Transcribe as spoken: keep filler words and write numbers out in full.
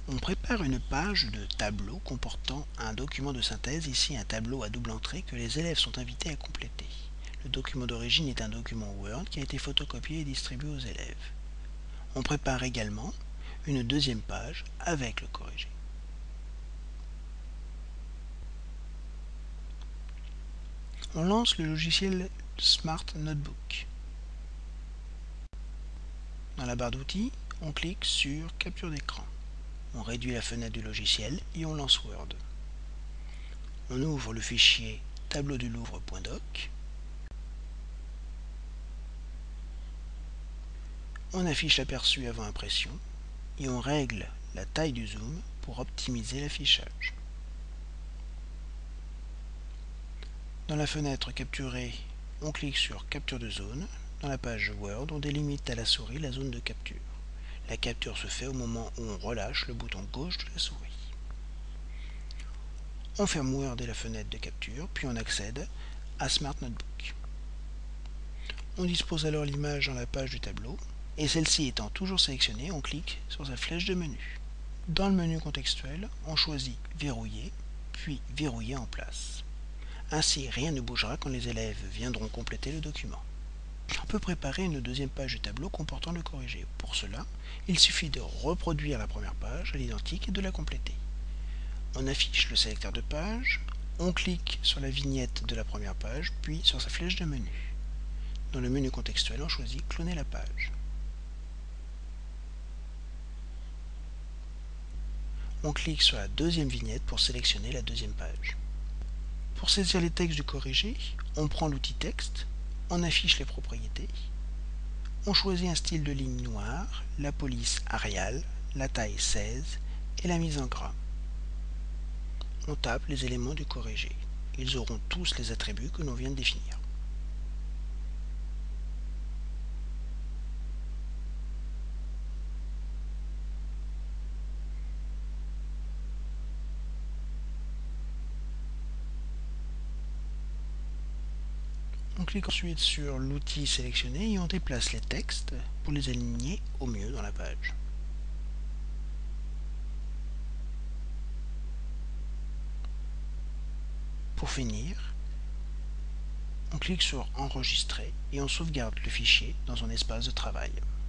On prépare une page de tableau comportant un document de synthèse, ici un tableau à double entrée que les élèves sont invités à compléter. Le document d'origine est un document Word qui a été photocopié et distribué aux élèves. On prépare également une deuxième page avec le corrigé. On lance le logiciel Smart Notebook. Dans la barre d'outils, on clique sur Capture d'écran. On réduit la fenêtre du logiciel et on lance Word. On ouvre le fichier tableau du Louvre.doc. On affiche l'aperçu avant impression et on règle la taille du zoom pour optimiser l'affichage. Dans la fenêtre capturée, on clique sur Capture de zone. Dans la page Word, on délimite à la souris la zone de capture. La capture se fait au moment où on relâche le bouton gauche de la souris. On ferme Word et la fenêtre de capture, puis on accède à Smart Notebook. On dispose alors l'image dans la page du tableau, et celle-ci étant toujours sélectionnée, on clique sur sa flèche de menu. Dans le menu contextuel, on choisit Verrouiller, puis Verrouiller en place. Ainsi, rien ne bougera quand les élèves viendront compléter le document. On peut préparer une deuxième page du tableau comportant le corrigé. Pour cela, il suffit de reproduire la première page à l'identique et de la compléter. On affiche le sélecteur de page, on clique sur la vignette de la première page, puis sur sa flèche de menu. Dans le menu contextuel, on choisit Cloner la page. On clique sur la deuxième vignette pour sélectionner la deuxième page. Pour saisir les textes du corrigé, on prend l'outil Texte, on affiche les propriétés, on choisit un style de ligne noire, la police Arial, la taille seize et la mise en gras. On tape les éléments du corrigé. Ils auront tous les attributs que l'on vient de définir. On clique ensuite sur l'outil sélectionné et on déplace les textes pour les aligner au mieux dans la page. Pour finir, on clique sur Enregistrer et on sauvegarde le fichier dans un espace de travail.